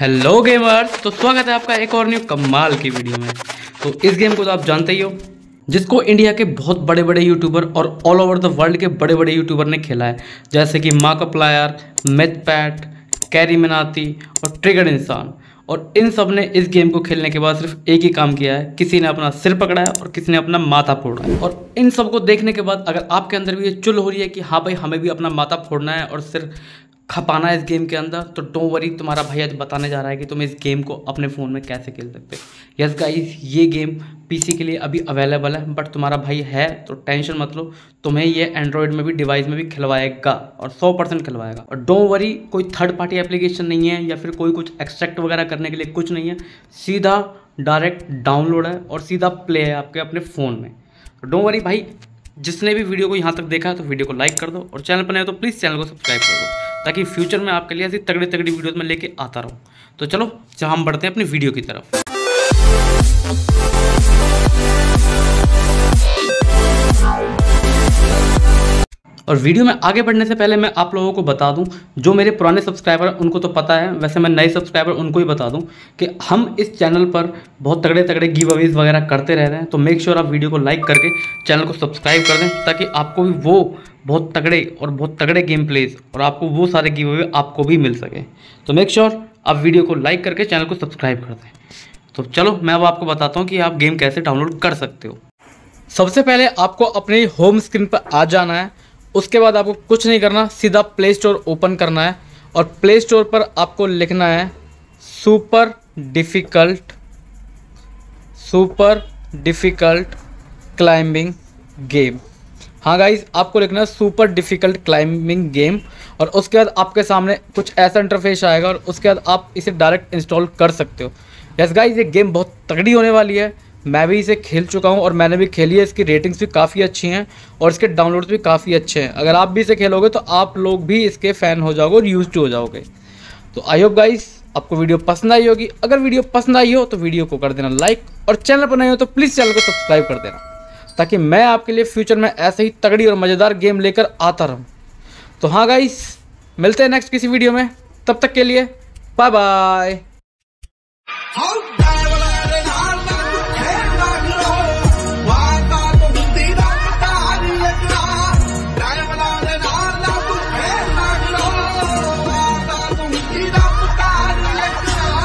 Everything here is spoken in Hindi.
हेलो गेमर्स, तो स्वागत है आपका एक और न्यू कमाल की वीडियो में। तो इस गेम को तो आप जानते ही हो, जिसको इंडिया के बहुत बड़े बड़े यूट्यूबर और ऑल ओवर द वर्ल्ड के बड़े बड़े यूट्यूबर ने खेला है, जैसे कि मार्किप्लायर, मैथपैट, कैरी मिनाती और ट्रिगर्ड इंसान। और इन सब ने इस गेम को खेलने के बाद सिर्फ एक ही काम किया है, किसी ने अपना सिर पकड़ा है और किसी ने अपना माथा फोड़ा है। और इन सब को देखने के बाद अगर आपके अंदर भी ये चुल हो रही है कि हाँ भाई हमें भी अपना माथा फोड़ना है और सिर खपाना है इस गेम के अंदर, तो डोंट वरी, तुम्हारा भाई आज बताने जा रहा है कि तुम इस गेम को अपने फ़ोन में कैसे खेल सकते हो। यस गाइस, ये गेम पीसी के लिए अभी अवेलेबल है, बट तुम्हारा भाई है तो टेंशन मत लो, तुम्हें ये एंड्रॉयड में भी डिवाइस में भी खिलवाएगा और 100% खिलवाएगा। और डोंट वरी, कोई थर्ड पार्टी एप्लीकेशन नहीं है या फिर कोई कुछ एक्सट्रैक्ट वगैरह करने के लिए कुछ नहीं है, सीधा डायरेक्ट डाउनलोड है और सीधा प्ले है आपके अपने फ़ोन में। तो डोंट वरी भाई, जिसने भी वीडियो को यहाँ तक देखा है तो वीडियो को लाइक कर दो और चैनल पर नए हो तो प्लीज़ चैनल को सब्सक्राइब कर दो, ताकि फ्यूचर में आपके लिए ऐसी तगड़ी तगड़ी वीडियोस में लेके आता रहूँ। तो चलो हम बढ़ते हैं अपनी वीडियो की तरफ। और वीडियो में आगे बढ़ने से पहले मैं आप लोगों को बता दूं, जो मेरे पुराने सब्सक्राइबर हैं उनको तो पता है, वैसे मैं नए सब्सक्राइबर उनको ही बता दूं कि हम इस चैनल पर बहुत तगड़े तगड़े गिव अवेज वगैरह करते रह रहे हैं। तो मेक श्योर आप वीडियो को लाइक करके चैनल को सब्सक्राइब कर दें, ताकि आपको भी वो बहुत तगड़े गेम प्लेज और आपको वो सारे गिव अवे आपको भी मिल सके। तो मेक श्योर आप वीडियो को लाइक करके चैनल को सब्सक्राइब कर दें। तो चलो मैं अब आपको बताता हूँ कि आप गेम कैसे डाउनलोड कर सकते हो। सबसे पहले आपको अपनी होम स्क्रीन पर आ जाना है। उसके बाद आपको कुछ नहीं करना, सीधा प्ले स्टोर ओपन करना है और प्ले स्टोर पर आपको लिखना है सुपर डिफ़िकल्ट क्लाइंबिंग गेम। हाँ गाइस, आपको लिखना है सुपर डिफ़िकल्ट क्लाइंबिंग गेम। और उसके बाद आपके सामने कुछ ऐसा इंटरफेस आएगा और उसके बाद आप इसे डायरेक्ट इंस्टॉल कर सकते हो। यस गाइस, ये गेम बहुत तगड़ी होने वाली है। मैं भी इसे खेल चुका हूँ और मैंने भी खेली है। इसकी रेटिंग्स भी काफ़ी अच्छी हैं और इसके डाउनलोड्स भी काफ़ी अच्छे हैं। अगर आप भी इसे खेलोगे तो आप लोग भी इसके फ़ैन हो जाओगे और यूज्ड हो जाओगे। तो आई होप गाइस आपको वीडियो पसंद आई होगी। अगर वीडियो पसंद आई हो तो वीडियो को कर देना लाइक, और चैनल पर नए हो तो प्लीज़ चैनल को सब्सक्राइब कर देना, ताकि मैं आपके लिए फ्यूचर में ऐसे ही तगड़ी और मज़ेदार गेम लेकर आता रहूँ। तो हाँ गाइस, मिलते हैं नेक्स्ट किसी वीडियो में, तब तक के लिए बाय बाय।